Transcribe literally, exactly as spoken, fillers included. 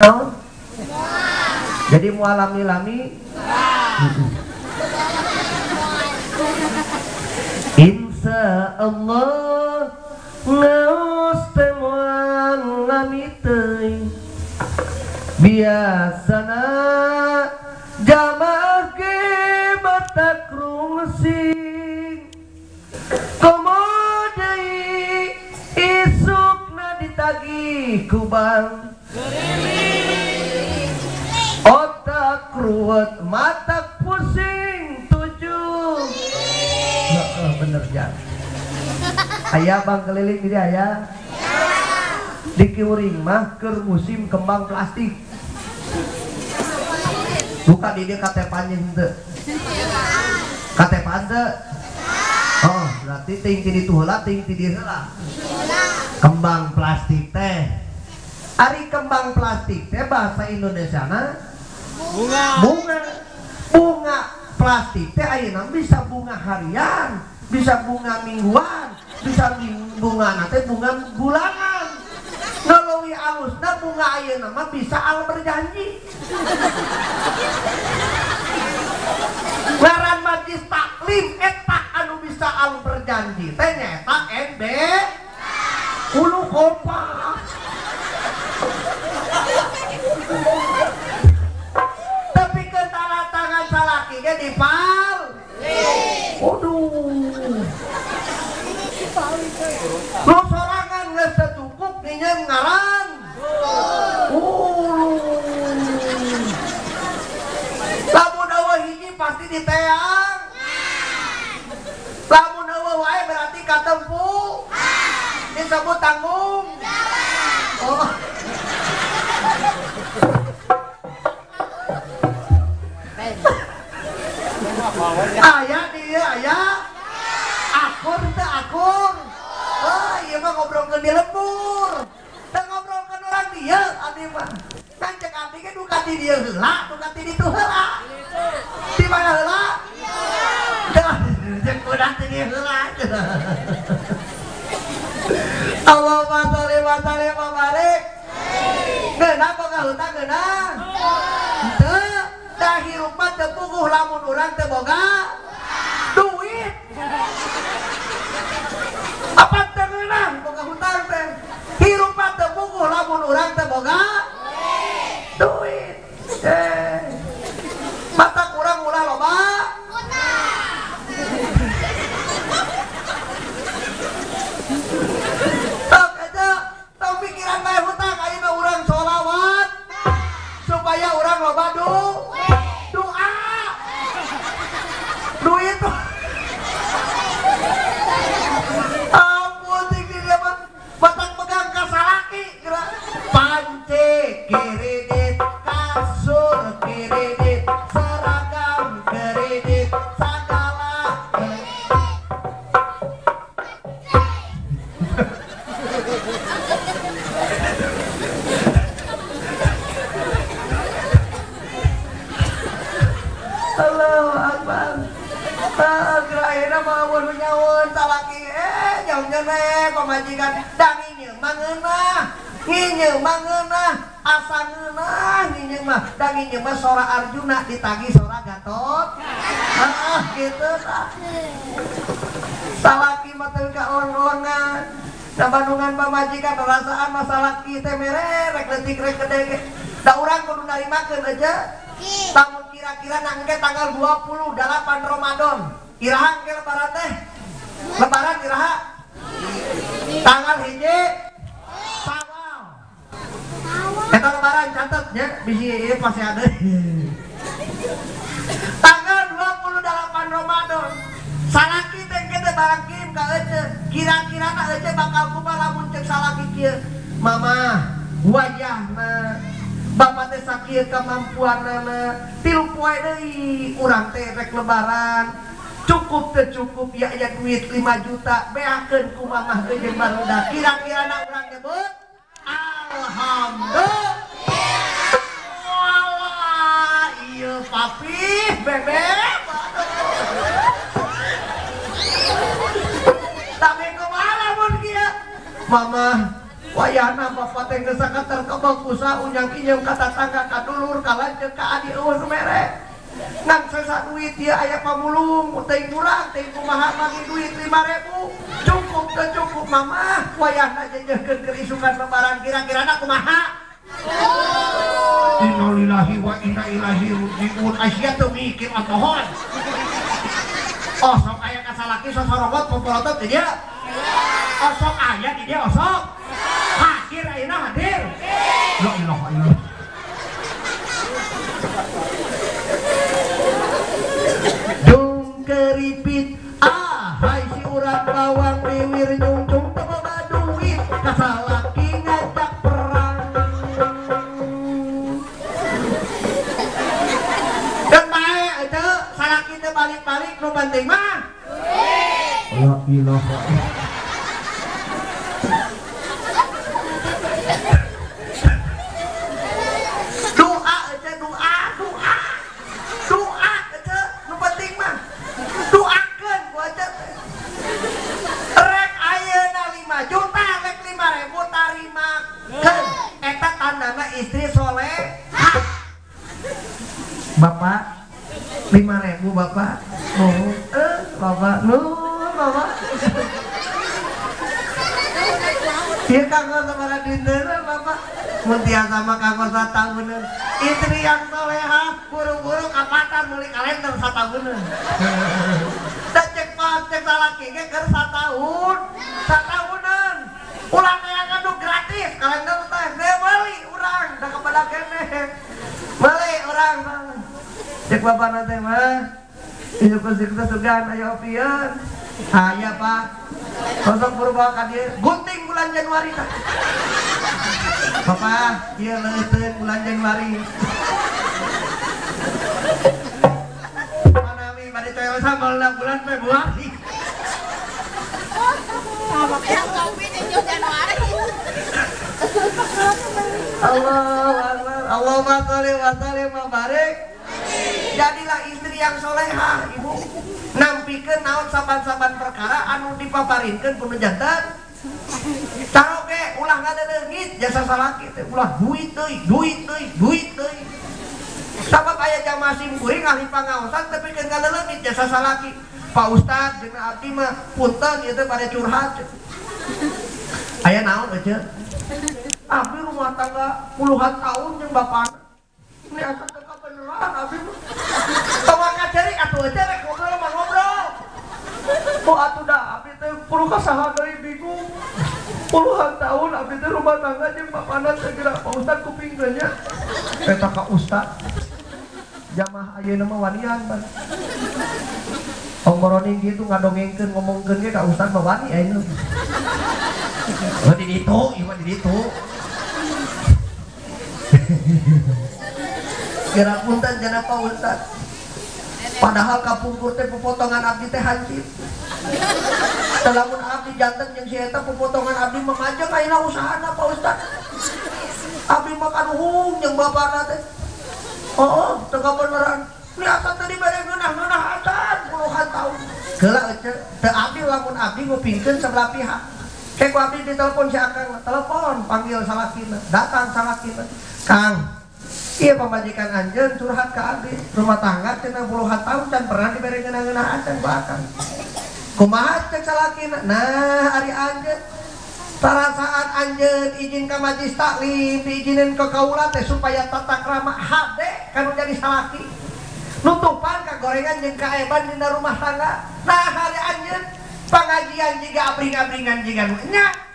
Jadi mau lami-lami insya Allah ngaos temuan lami teuing biasana jamaah ke batak rungsing komo deui isukna ditagih ku bang otak ruwet mata pusing tujuh nah, bener ya ayah bang keliling jadi ayah di kiuring mah keur musim kembang plastik buka di dia katepannya henteu katepan teu oh berarti ting ti ditu heula ting ti dieu heula kembang plastik teh ari kembang plastik teh bahasa Indonesiana bunga bunga bunga plastik teh ayeuna bisa bunga harian bisa bunga mingguan bisa bunga nate bunga bulanan ngeluwi alusna bunga ayeuna mah bisa al berjanji ngaran majlis taklim eta anu bisa al berjanji teh nyata N B ulu kompak tapi ke tanda tangan salaki ge dipal waduh lu sorangan geus cukup nginjem ngaran uh lamun eueuh hiji pasti diteang lamun eueuh wae berarti katempu disebut tanggung oh ayah dia ayah akur teh akur oh iya mah ngobrolkeun di lembur teh ngobrolkeun orang dia abdi mah kan cek abdi ge duka ti dieu heula duka ti ditu heula di mana heula cek urang ti dieu heula Allahumma sholli wa sallim wa barik geunah boga hutang geunah teu da hirup mah teu puguh lamun urang teu boga duit apa teu geunah boga hutang teh hirup mah teu puguh lamun urang teu boga duit eh mata kurang ulah loba tok aja tok pikiran bae hutang ayeuna urang sholawat supaya urang loba duit doa duit tuh ampun tinggi dia mah batang pegang kasalaki pance kredit kasur kredit seragam kredit segala Allahu Akbar. Ah, kiraina mah mun nyaweun salaki eh nyaweun we pamajikan da nginyeung mah ngeunah. Nginyeung mah ngeunah, asa ngeunah nginyeung mah. Da nginyeung mah sora Arjuna ditagi sora Gatot. Heeh, kitu tah. Salaki mah teu kaon-ongan. Da Bandungan pamajikan rasaan masalah ki teh mere rek leutik rek gede. Da urang kudu narimakeun aja. Tahun kira-kira nangke tanggal dua puluh delapan Ramadan iraha ke lebaran teh lebaran iraha tanggal hiji Sawal eta lebaran catetnya bisi ieu pasti ada tanggal dua puluh delapan Ramadan salaki teh kita barang kirim ka ece kira-kira na ece bakal kumaha lamun cek salaki kieu mama wajahna bapak teh sakieu kemampuanana tilu poe deui urang teh rek lebaran cukup teh cukup ya aya duit lima juta beakeun ku mamah teh jeung barudak kira-kira na urang nyebut alhamdulillah wah ieu papi bebek tapi kumaha lamun kieu mama payahna bapak teh geus sakater kebal kusa unyang inyem ka tatangga ka dulur ka lanceuk ka adi eueun mere ngan sesa duit dia aya pamulung teuing murah teuing kumaha bagi duit lima ribu cukup teu cukup mama wayahna jejehkeun keur isukan lebaran kira-kirana kumaha. Innalillahi wa inna ilaihi raji'un. Asia tuh mikir alkohol. Oh sok aya kasalaki sosorogot popolotot di dia. Oh sok aya di dia oh sok. Hadir ayeuna hadir. La ilaha illallah. Dung keripit ah hai si urang lawang wiwir nyungcung teu boga duit kasalaki ngajak perang. Dan bae eta salaki teh balik-balik nu penting mah la ilaha doa aja doa doa doa aja nu penting mah doakeun ku aja rek ayeuna lima juta rek lima ribu tarimakeun eta tandana istri soleh. Bapak lima ribu bapak nuhun eh bapak nuhun bapak ieu kanggo sabaraha dinten bapak mun tiasa mah kanggo satahun istri yang solehah buru-buru kapatan meuli kalender satahun da cek pas cek salaki ge keur satahun satahunan ulah aya anu gratis kalender teh teu meuli urang da kepada keneh meuli urang cek bapak nanti mah ieu kursi kita sugan aya opieun aya pak sosok purba ka dieu gunting bulan Januari tah bapak ieu leuteun bulan Januari manami bade teh sambalna bulan Februari Allah Akbar Allahumma sholli wa sallim wa barik. Jadilah istri yang solehah ibu nampikeun naon saban-saban perkara anu dipaparinkeun ku jantan taro ge ulah ngadeungeut jasa salaki teh ulah duit deui duit deui duit deui sabab aya jamaah sim kuring ahli pangaosan tapi keun ngadeungeut jasa salaki. Pak Ustad jeung abdi mah punten ieu teh pada curhat aya naon aja abdi rumah tangga puluhan tahun jeung bapana ini asa teh beneran abdi mah tawa ngajari atuh aja rek ngobrol mah ngobrol oh atuh dah abdi teh puluh kasaha deui bingung puluhan tahun abdi teh rumah tangga jeung bapana segera Pak Ustad kupingkeun nya eta ka Ustad jamaah ayeuna mah wanian ban ongoroning gitu ngadongengkeun ngomongkeun ge ka Ustad mah wani ayeuna oh di ditu ieu mah di ditu kira punten jana Pak Ustad padahal kapungkur teh pepotongan abdi teh hancur lamun abdi janten jeung si eta pepotongan abdi memajang ayeuna usahana Pak Ustad abdi mah kanuhung jeung bapana teh oh teu beneran ni asan tadi bareng ngeunah-ngeunah asan puluhan tahun geula teu abdi lamun abdi ngupingkeun sabelah pihak kayak abdi ditelepon si akang telepon panggil salakina datang salakina Kang iya pemajikan anjeun curhat ke abdi rumah tangga cenah puluhan tahun dan pernah dibere ngeunah-ngeunah acan ku akang kumaha cek salakina nah ari anjeun perasaan anjeun izin ka majlis taklim diizinin ke kaula teh supaya tata krama hade kanu jadi salaki nutupan ka gorengan jeung kaeban dina rumah tangga nah hari anjeun pangajian jiga abring-abringan jiga nya